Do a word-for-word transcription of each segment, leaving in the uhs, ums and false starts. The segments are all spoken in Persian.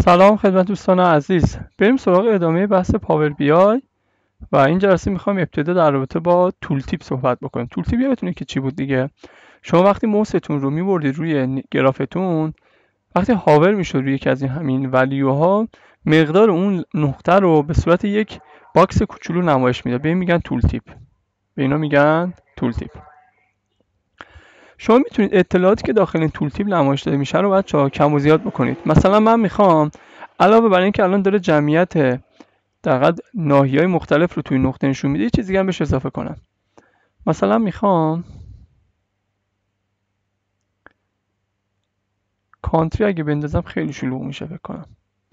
سلام خدمت دوستان عزیز. بریم سراغ ادامه بحث پاور بی آی و این جلسه میخوایم ابتدا در رابطه با تول تیپ صحبت بکنیم. تول تیپ یادتونه که چی بود دیگه؟ شما وقتی موستون رو میبردید روی گرافتون، وقتی هاور میشد روی یکی از این همین ولیوها، مقدار اون نقطه رو به صورت یک باکس کوچولو نمایش میده. به این میگن تول تیپ. به اینا میگن تول تیپ. شما میتونید اطلاعاتی که داخل این تول تیپ نمایش داده میشه رو بچه‌ها کم و زیاد بکنید. مثلا من میخوام علاوه بر اینکه الان داره جمعیت در ناحیه‌های مختلف رو توی نقطه نشون میده، یه چیز دیگه هم بهش اضافه کنم. مثلا میخوام کانتری اگه بندازم خیلی شلوغ میشه فکر کنم.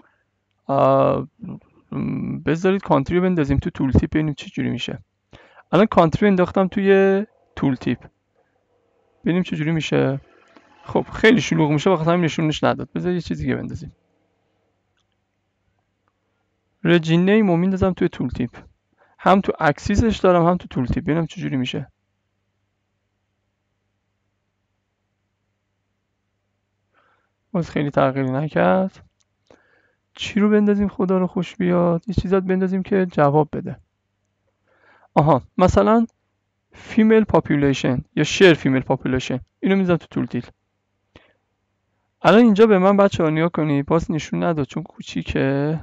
بذارید کانتری رو بندازیم تو تول تیپ ببینیم چه جوری میشه. الان کانتری انداختم توی تول تیپ. ببینیم چه جوری میشه. خب خیلی شلوغ میشه، بخاطر همین نشونش نداد. بذار یه چیز دیگه بندازیم. رجین نیم رو میندازم توی تول تیپ. هم تو اکسیسش دارم هم تو تول تیپ. ببینم چه جوری میشه. باز خیلی تغییری نکرد. چی رو بندازیم خدا رو خوش بیاد؟ یه چیزات بندازیم که جواب بده. آها، مثلا فیمیل پاپولیشن یا شیر فیمیل پاپولیشن، اینو میذارم تو تول تیپ. الان اینجا به من بچه‌ها نیا کنید، باز نشون نداد چون کوچیکه.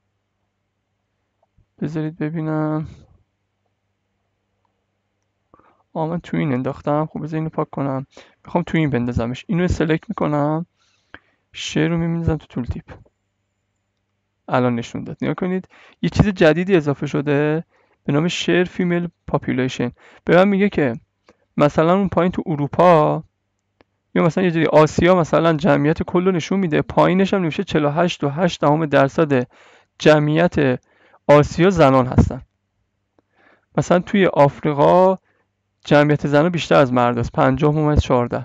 بذارید ببینم. آه من تو این انداختم. خب بذار اینو پاک کنم. میخوام تو این بندازمش. اینو سلکت میکنم، شیر رو میندازم تو تول تیپ. الان نشون داد. نیا کنید یه چیز جدیدی اضافه شده به نام شیر فیمیل پاپولیشن. به من میگه که مثلا اون پایین تو اروپا یا مثلا یه جوری آسیا مثلا جمعیت کل رو نشون میده، پایینش هم نمیشه چهل و هشت و هشت دهم درصد جمعیت آسیا زنان هستن. مثلا توی آفریقا جمعیت زنان بیشتر از مرد است، پنجاه ممیز چهارده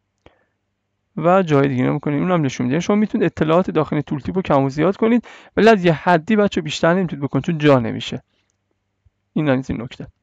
و جای دیگه نمی‌کنید. اونم نشون میده. شما میتونید اطلاعات داخل تول تیپ رو کم و زیاد کنید، ولی از یه حدی بچه بیشتر نمیتونید بکنید چون جا نمیشه. این از این نکته.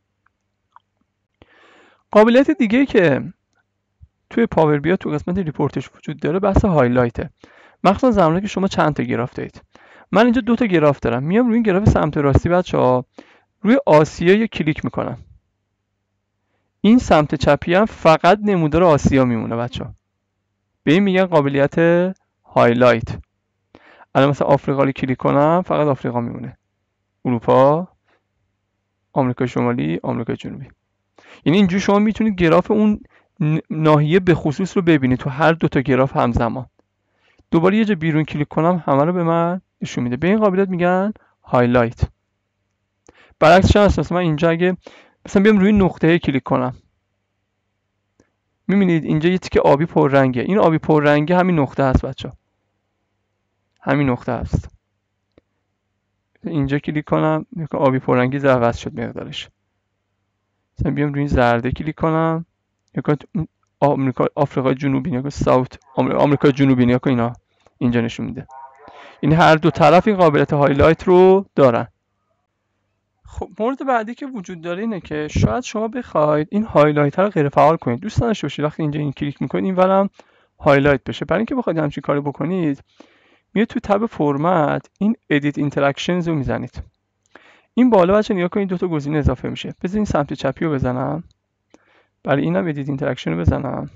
قابلیت دیگه که توی پاور بی آی تو قسمت ریپورتش وجود داره بحث هایلایته. مخصوصا زمانی که شما چند تا گراف دارید. من اینجا دو تا گراف دارم. میام روی این گراف سمت راستی بچه‌ها روی آسیا یک کلیک میکنم. این سمت چپی هم فقط نمودار آسیا میمونه بچه‌ها. به این میگن قابلیت هایلایت. الان مثلا آفریقا رو کلیک کنم فقط آفریقا میمونه. اروپا، آمریکا شمالی، آمریکا جنوبی. یعنی اینجوری شما میتونید گراف اون ناحیه به خصوص رو ببینید تو هر دو تا گراف همزمان. دوباره یه جا بیرون کلیک کنم همه رو به من نشون میده. به این قابلیت میگن هایلایت. برعکسش هم هست. مثلا من اینجا اگه مثلا بیام روی نقطه کلیک کنم، میبینید اینجا یه تیکه آبی پررنگه. این آبی پررنگه همین نقطه هست بچه‌ها. همین نقطه هست. اینجا کلیک کنم آبی پررنگی عوض شد مقدارش. مثلا بیام روی این زرده کلیک کنم، نگاه آمریکا آفریقا جنوبی، نگاه ساوت آمریکا جنوبی، نگاه اینا اینجا نشون میده. این هر دو طرف این قابلیت هایلایت رو دارن. خب مورد بعدی که وجود داره اینه که شاید شما بخواید این هایلایت رو غیر فعال کنید. دوست داشته باشید وقتی اینجا این کلیک میکنید این ورم هایلایت بشه. برای اینکه بخواید همچین کاری بکنید، میاد تو تب فرمت این ادیت اینتراکشنز رو میزنید. این بالا بچه نگاه کنید دو تا گزینه اضافه میشه. بذار این سمت چپی رو بزنم. برای اینم ادیت اینتراکشن رو بزنم.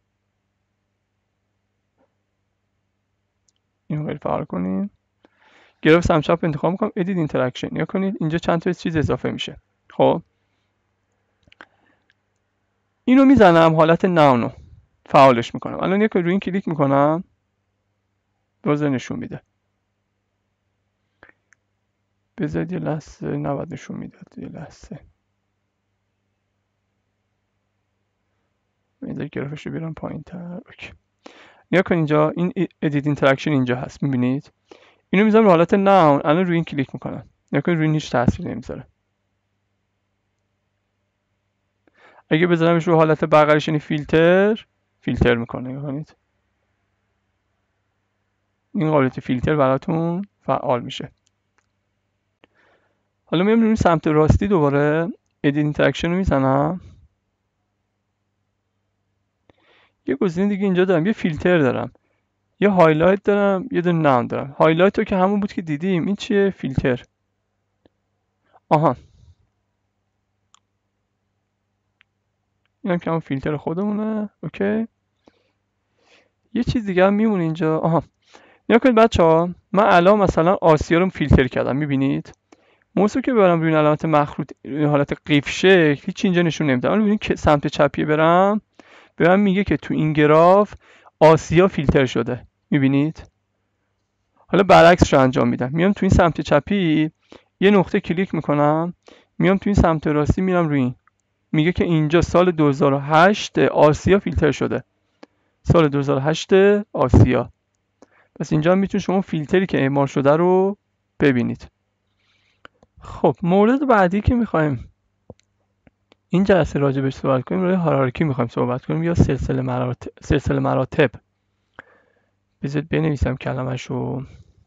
اینو غیر فعال کنیم. گراف سمت چپ انتخاب میکنم، ادیت اینتراکشن. نگاه کنید اینجا چند تا چیز اضافه میشه. خب اینو میزنم حالت ناونو فعالش میکنم. الان یک روی این کلیک میکنم باز نشون میده. بذارید یه لحظه، نباید نشون میداد. یه لحظه میذارید گرافش رو بیارم پایین تر. اوکی. نگاه کن اینجا این ادیت اینتراکشن اینجا هست. میبینید اینو میذارم حالت ناون. الان روی این کلیک میکنم. نگاه کن روی این هیچ تاثیری نمیذاره. اگه بذارمش رو حالت بغلش یعنی فیلتر، فیلتر میکنه. نگاه کنید این قابلیت فیلتر براتون فعال میشه. حالا میام روی سمت راستی دوباره ادیت اینتراکشن رو میزنم. یه گزینه دیگه اینجا دارم، یه فیلتر دارم. یه هایلایت دارم یه دونه نام دارم. هایلایت رو که همون بود که دیدیم. این چیه؟ فیلتر. آها، اینم که همون فیلتر خودمونه. اوکی. یه چیز دیگه هم میمونه اینجا. آها، نیا کنید بچه ها، من الان مثلا آسیا رو فیلتر کردم، میبینید موضوع که ببرم روی این علامت مخروط روی حالت قیف شکل هیچ اینجا نشون نمیده. الان ببینید که سمت چپی برم به من میگه که تو این گراف آسیا فیلتر شده، میبینید. حالا برعکسش رو انجام میدم، میام تو این سمت چپی یه نقطه کلیک میکنم، میام تو این سمت راستی میرم روی این، میگه که اینجا سال دو هزار و هشت آسیا فیلتر شده. سال دو هزار و هشت آسیا. پس اینجا میتونید شما فیلتری که اعمال شده رو ببینید. خب مورد بعدی که میخوایم این جلسه راجع بهش صحبت کنیم روی هارارکی میخوایم صحبت کنیم یا سلسله مراتب. سلسله مراتب. بذارید بنویسم کلمه‌شو.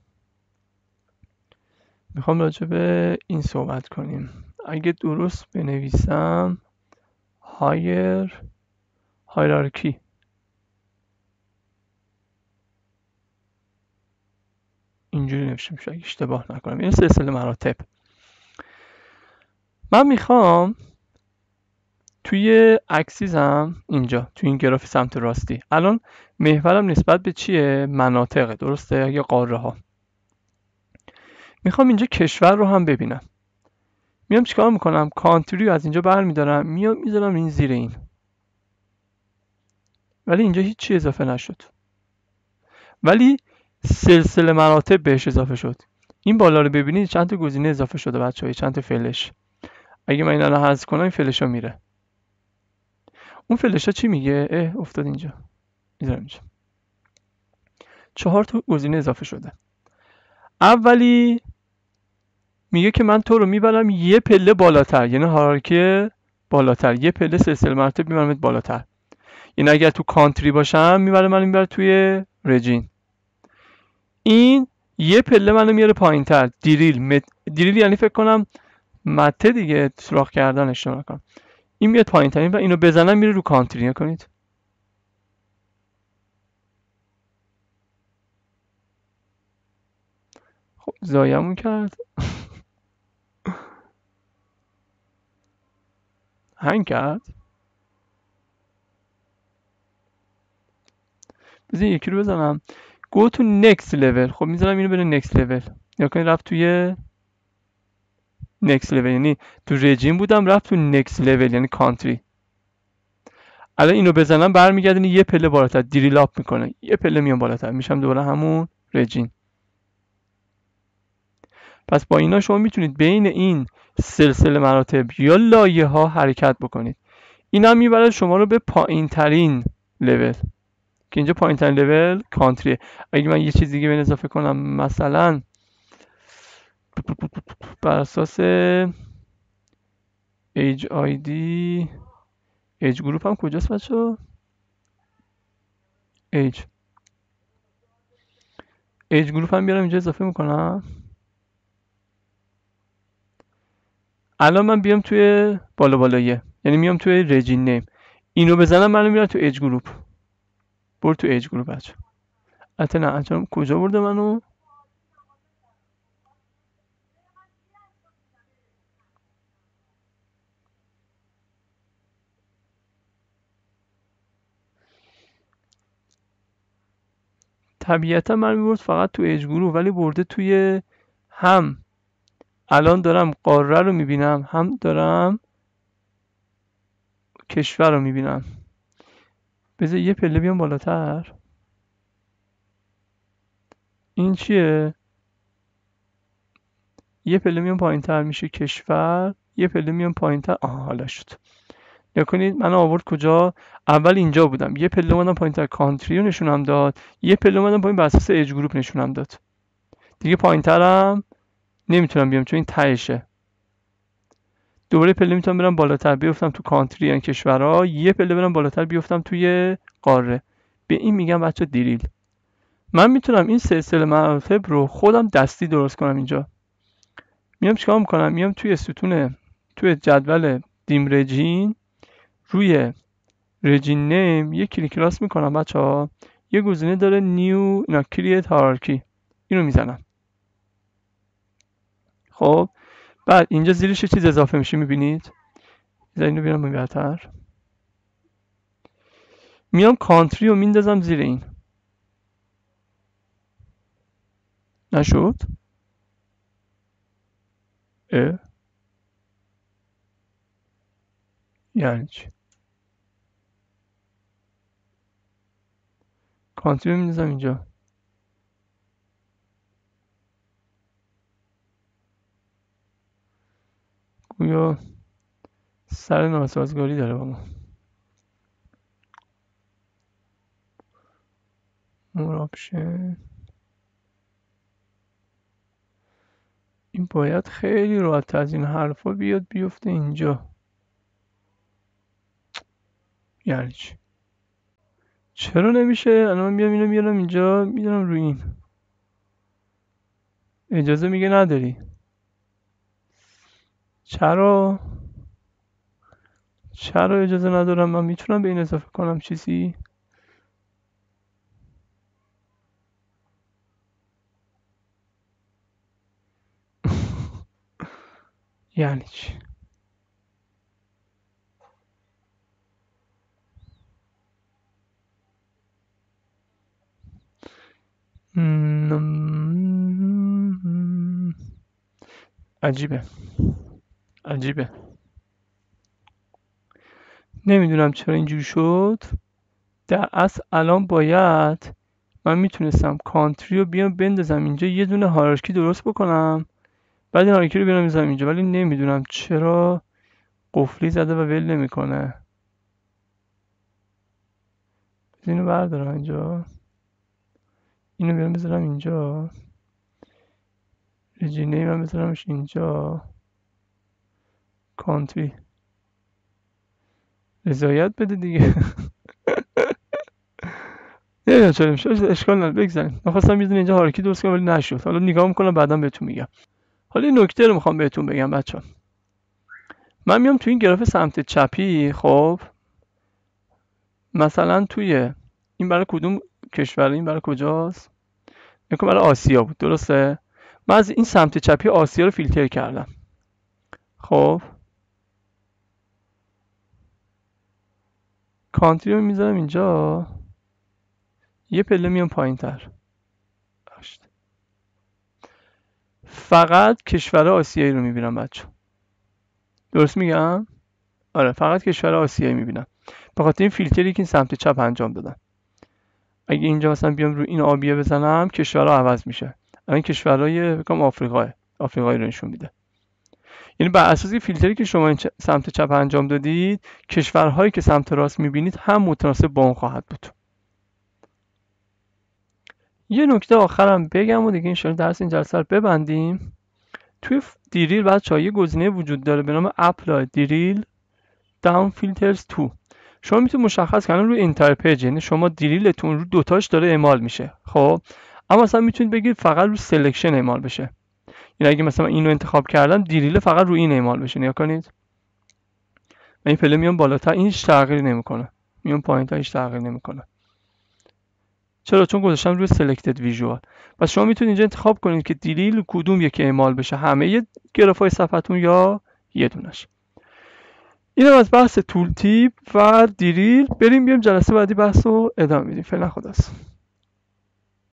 میخوام راجع به این صحبت کنیم. اگه درست بنویسم هایر هایرارکی. اینجوری نوشته میشه اگه اشتباه نکنم. این سلسله مراتب. من میخوام توی اکسیزم اینجا توی این گراف سمت راستی الان محورم نسبت به چیه؟ مناطقه، درسته؟ یا قاره ها. میخوام اینجا کشور رو هم ببینم. میام چیکار میکنم؟ کانتری رو از اینجا برمیدارم میام میذارم این زیر این. ولی اینجا هیچ چی اضافه نشد. ولی سلسله مراتب بهش اضافه شد. این بالا رو ببینید چند تا گزینه اضافه شده بچه‌ها، چند تا فلش. اگه من اینا رو حذف کنم این فلشا میره. اون فلشا چی میگه؟ اه افتاد اینجا. میذارم اینجا. چهار تا گزینه اضافه شده. اولی میگه که من تو رو میبرم یه پله بالاتر، یعنی هارارکی بالاتر، یه پله سلسله مراتب میبرمت بالاتر. یعنی اگر تو کانتری باشم میبره من میبره توی رژین. این یه پله منو میاره پایینتر. دریل مت... دریل یعنی فکر کنم مته دیگه، سوراخ کردن اشتباه نکنم. این میاد پایینتر و اینو بزنم میره رو کانتری. نکنید خب زایمون کرد. هنگ کرد. بذار یکی رو بزنم. go to next level. خب میذارم اینو بره next level. یا کنید رفت توی next level، یعنی تو رژیم بودم رفت تو next level یعنی کانتری. الان اینو بزنم برمیگردونی یه پله بالاتر، دریل اپ میکنه، یه پله میام بالاتر میشم دوباره همون رژین. پس با اینا شما میتونید بین این سلسله مراتب یا لایه ها حرکت بکنید. این هم میبره شما رو به پایین ترین لول که اینجا پایین ترین لول کانتریه. اگه من یه چیز دیگه به اضافه کنم مثلا بر اساس ایج آیدی، ایج گروپ هم کجاست بچه؟ ایج ایج گروپ هم بیارم اینجا اضافه میکنم. الان من بیام توی بالا بالاییه، یعنی میام توی رژین نیم، اینو بزنم منو میارم تو ایج گروپ. برو تو ایج گروپ بچه. البته نه انجام کجا برده منو؟ طبیعتا من میبرد فقط تو ایج گروپ، ولی برده توی هم الان دارم قاره رو میبینم هم دارم کشور رو میبینم. بذار یه پله بیام بالاتر. این چیه؟ یه پله میام پایین تر میشه کشور، یه پله میام پایین تر. آها حالا شد. نکنید من آورد کجا؟ اول اینجا بودم، یه پله اومدم پایین تر کانتری رو نشونم داد، یه پله اومدم پایین بر اساس ایج گروپ نشونم داد. دیگه پایین ترم نمیتونم بیام چون این تهشه. دوباره پله میتونم برم بالاتر بیفتم تو کانتری یعنی کشورها، یه پله برم بالاتر بیفتم توی قاره. به این میگم بچه دریل. من میتونم این سلسله مراتب رو خودم دستی درست کنم. اینجا میام چیکار میکنم؟ میام توی ستون توی جدول دیم رژین روی رژین نیم یه کلیک راست میکنم بچه ها، یه گزینه داره نیو اینا کریت هایرارکی، اینو میزنم. خب بعد اینجا زیرش چیز اضافه میشه میبینید، اینو بیارم بهتر، میام کانتری رو میندازم زیر این، نشد؟ اه یعنی چی؟ کانتری رو میندازم اینجا، گویا سر ناسازگاری داره با ما. مور آپشن، این باید خیلی راحت از این حرفا بیاد بیفته اینجا. یعنی چی؟ چرا نمیشه؟ الان من بیام اینو میارم اینجا میدونم روی این، اجازه میگه نداری. چرا؟ چرا اجازه ندارم؟ من میتونم به این اضافه کنم چیزی؟ یعنی چی؟ عجیبه عجیبه نمیدونم چرا اینجوری شد. در اصل الان باید من میتونستم کانتری رو بیام بندازم اینجا، یه دونه هایرارکی درست بکنم، بعد این هایرارکی رو بیارم بزنم اینجا، ولی نمیدونم چرا قفلی زده و ول نمیکنه. اینو بردارم اینجا، اینو بیارم بذارم اینجا، رجینه من بذارمش اینجا، کانتری رضایت بده دیگه. نمیدونم چرا میشه، اشکال نداره بگذاریم. من خواستم یه دونه اینجا هایرارکی درست کنم ولی نشد، حالا نگاه میکنم بعدا بهتون میگم. حالا این نکته رو میخوام بهتون بگم بچه‌ها. من میام تو این گراف سمت چپی، خب مثلا توی این برای کدوم کشور، این برای کجاست؟ این برای آسیا بود، درسته؟ من از این سمت چپی آسیا رو فیلتر کردم. خب کانتری رو میذارم اینجا، یه پله میام پایین تر، فقط کشور آسیایی رو میبینم بچه. درست میگم؟ آره فقط کشور آسیایی میبینم، به خاطر این فیلتری که این سمت چپ انجام دادم. اگه اینجا مثلا بیام رو این آبیه بزنم کشورها عوض میشه. این کشورهای بگم آفریقاه، آفریقایی رو نشون میده. یعنی بر اساس فیلتری که شما این سمت چپ انجام دادید، کشورهایی که سمت راست میبینید هم متناسب با اون خواهد بود. یه نکته آخرم بگم و دیگه انشاءالله درس این جلسه رو ببندیم. توی دیریل بچه‌ها یه گزینه وجود داره به نام اپلای دیریل داون فیلترز تو. شما میتونید مشخص کنید روی اینتر پیج، یعنی شما دیریلتون رو دوتاش داره اعمال میشه، خب اما مثلا میتونید بگید فقط رو سلکشن اعمال بشه. یعنی اگه مثلا اینو انتخاب کردم دیریل فقط رو این اعمال بشه، نگاه کنید من این پله میام بالاتر، این هیچ تغییری نمیکنه، میام پایین‌تر هیچ تغییری نمیکنه. چرا؟ چون گذاشتم روی سلکتد ویژوال. پس شما میتونید اینجا انتخاب کنید که دیریل کدوم یکی اعمال بشه، همه گرافای صفحتون یا یه دونش. اینم از بحث تول تیپ و دیریل. بریم بیام جلسه بعدی بحث رو ادامه میدیم. فعلا خداحافظ.